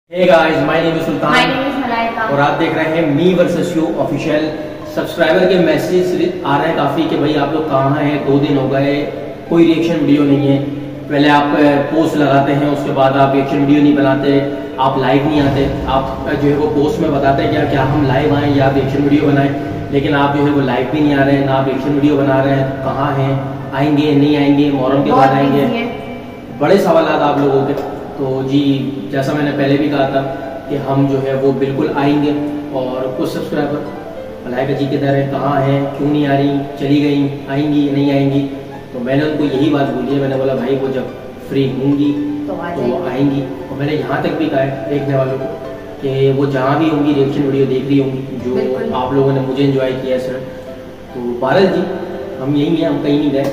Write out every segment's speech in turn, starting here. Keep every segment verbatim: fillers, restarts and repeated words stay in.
Hey guys, my name is Sultan My name is Malaika और आप देख रहे हैं me versus you official. Subscriber के मैसेज आ रहे हैं काफ़ी कि भाई आप लोग कहाँ हैं, दो दिन हो गए कोई रिएक्शन वीडियो नहीं है। पहले आप पोस्ट लगाते हैं, उसके बाद आप रिएक्शन वीडियो नहीं बनाते, आप लाइव नहीं आते। आप जो है वो पोस्ट में बताते हैं क्या क्या हम लाइव आएँ या रिएक्शन वीडियो बनाएं, लेकिन आप जो है वो लाइव भी नहीं आ रहे हैं, ना आप रिएक्शन वीडियो बना रहे हैं। कहाँ हैं, आएंगे नहीं आएंगे, मुहर्रम के बाद आएंगे, बड़े सवाल आप लोगों के। तो जी जैसा मैंने पहले भी कहा था कि हम जो है वो बिल्कुल आएंगे। और कुछ सब्सक्राइबर मलाइका जी के दर है, कहाँ हैं, क्यों नहीं आ रही, चली गई, आएंगी नहीं आएंगी। तो मैंने उनको यही बात बोली है, मैंने बोला भाई वो जब फ्री होंगी तो, तो वो आएंगी। और मैंने यहाँ तक भी कहा है देखने वालों को कि वो जहाँ भी होंगी रिएक्शन वीडियो देख रही होंगी जो आप लोगों ने मुझे एंजॉय किया है सर। तो बारल जी हम यही हैं, हम कहीं नहीं गए,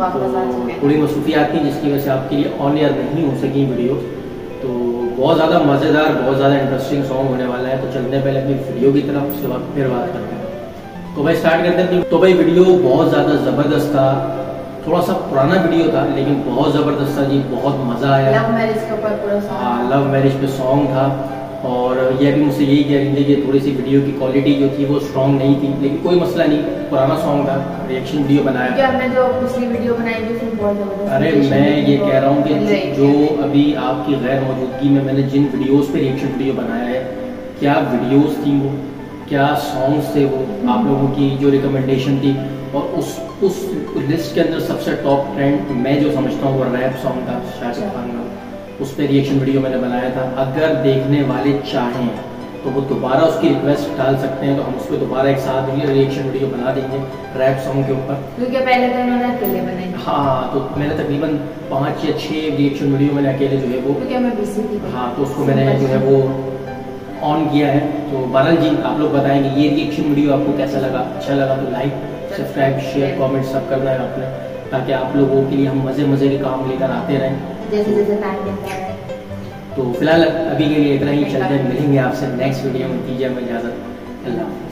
तो थोड़ी मसरूफियात थी जिसकी वजह से आपके लिए ऑन एयर नहीं हो सकी वीडियो। तो बहुत ज़्यादा मज़ेदार, बहुत ज़्यादा इंटरेस्टिंग सॉन्ग होने वाला है। तो चलते हैं पहले अपनी वीडियो की तरफ, उसके बाद फिर बात करते हैं। तो भाई स्टार्ट करते हैं। तो भाई वीडियो बहुत ज़्यादा ज़बरदस्त था, थोड़ा सा पुराना वीडियो था लेकिन बहुत ज़बरदस्त था जी, बहुत मज़ा आया। लव मैरिज के ऊपर पूरा सॉन्ग, हाँ लव मैरिज पे सॉन्ग था। और ये भी मुझसे यही कह रही थी कि थोड़ी सी वीडियो की क्वालिटी जो थी वो स्ट्रॉन्ग नहीं थी, लेकिन कोई मसला नहीं, पुराना सॉन्ग था, रिएक्शन वीडियो बनाया। क्या हमने जो पिछली वीडियो बनाई थी उसमें बहुत ज़बरदस्त। अरे मैं ये कह रहा हूँ कि जो अभी आपकी गैर मौजूदगी में मैंने जिन वीडियोस पे रिएक्शन वीडियो बनाया है, क्या वीडियोस थी वो, क्या सॉन्ग्स थे वो, आप लोगों की जो रिकमेंडेशन थी। और उस उस लिस्ट के अंदर सबसे टॉप ट्रेंड मैं जो समझता हूँ वो रैप सॉन्ग था शाहरुख खान का, उस पर रिएक्शन वीडियो मैंने बनाया था। अगर देखने वाले चाहें तो वो दोबारा उसकी रिक्वेस्ट डाल सकते हैं, तो हम उस पर दोबारा एक साथ रिएक्शन वीडियो बना देंगे रैप सॉन्ग के ऊपर, क्योंकि पहले तो उन्होंने अकेले बनाई। हाँ तो मैंने तकरीबन पाँच या छः रिएक्शन वीडियो मैंने अकेले जो है वो, क्योंकि मैं बिजी थी। हाँ तो उसको मैंने जो है वो ऑन किया है। तो बारल जी आप लोग बताएंगे ये रिएक्शन वीडियो आपको कैसा लगा, अच्छा लगा तो लाइक सब्सक्राइब शेयर कॉमेंट सब करना है आपने, ताकि आप लोगों के लिए हम मज़े मज़े के काम लेकर आते रहें जैसे जैसे टाइम मिलता है। तो फिलहाल अभी के लिए इतना ही, चलते हैं, मिलेंगे आपसे नेक्स्ट वीडियो में। दीजिए हमें इजाज़त, अल्लाह।